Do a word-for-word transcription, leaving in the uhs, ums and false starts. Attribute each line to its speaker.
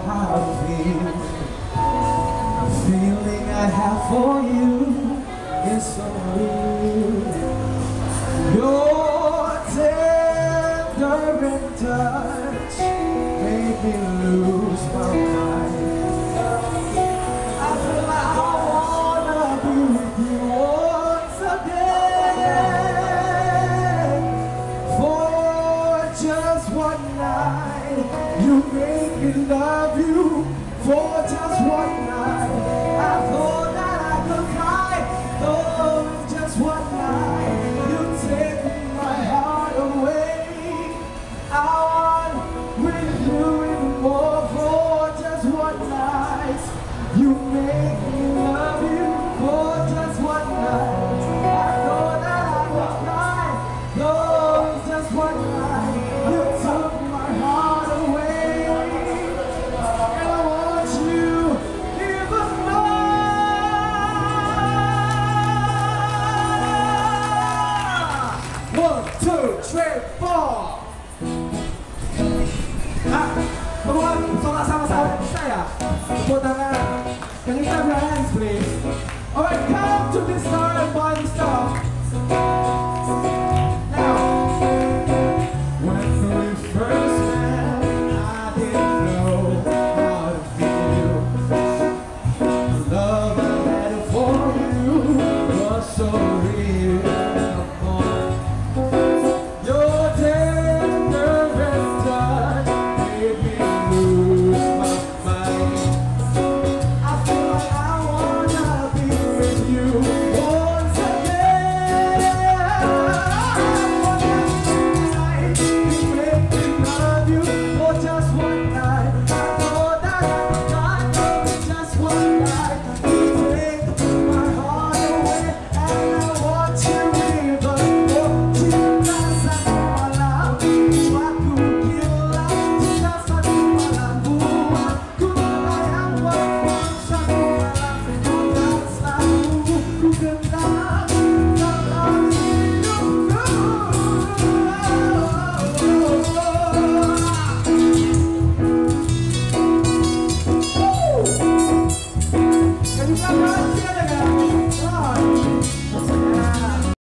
Speaker 1: how I feel. The feeling I have for you is so real. Your tender and touch made me lose my mind. I feel like I wanna be with you once again. For just one night, you made me love you. For just one night, I thought that I could cry. Oh, just one night, you take my heart away. I want with you even more. For just one night, you make me love you. For just one night, I thought that I could cry. Oh, just one night, you took my heart away. One, two, three, four. Ah, teman-teman, sholat sama-sama saya. Tepuk tangan. Can you clap your hands, please? Alright, come to this side and buy the stuff.